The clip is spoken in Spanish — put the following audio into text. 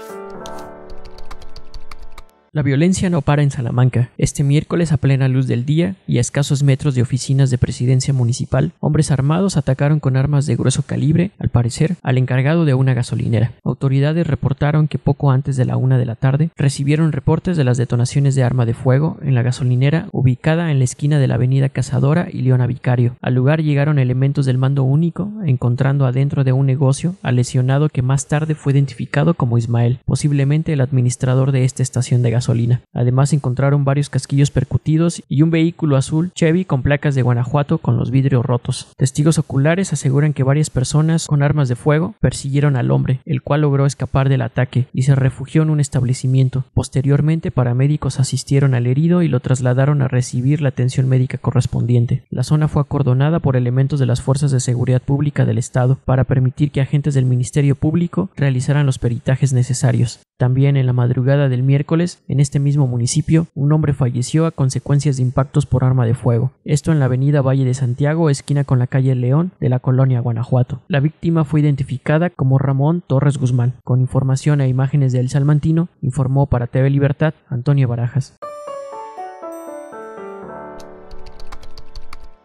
La violencia no para en Salamanca. Este miércoles, a plena luz del día y a escasos metros de oficinas de presidencia municipal, hombres armados atacaron con armas de grueso calibre, al parecer, al encargado de una gasolinera. Autoridades reportaron que poco antes de la 1 de la tarde recibieron reportes de las detonaciones de arma de fuego en la gasolinera ubicada en la esquina de la avenida Cazadora y Leona Vicario. Al lugar llegaron elementos del mando único, encontrando adentro de un negocio al lesionado que más tarde fue identificado como Ismael, posiblemente el administrador de esta estación de gasolina. Además encontraron varios casquillos percutidos y un vehículo azul Chevy con placas de Guanajuato con los vidrios rotos. Testigos oculares aseguran que varias personas con armas de fuego persiguieron al hombre, el cual logró escapar del ataque y se refugió en un establecimiento. Posteriormente, paramédicos asistieron al herido y lo trasladaron a recibir la atención médica correspondiente. La zona fue acordonada por elementos de las Fuerzas de Seguridad Pública del Estado para permitir que agentes del Ministerio Público realizaran los peritajes necesarios. También en la madrugada del miércoles, en este mismo municipio, un hombre falleció a consecuencias de impactos por arma de fuego. Esto en la avenida Valle de Santiago, esquina con la calle León de la colonia Guanajuato. La víctima fue identificada como Ramón Torres Guzmán. Con información e imágenes de El Salmantino, informó para TV Libertad Antonio Barajas.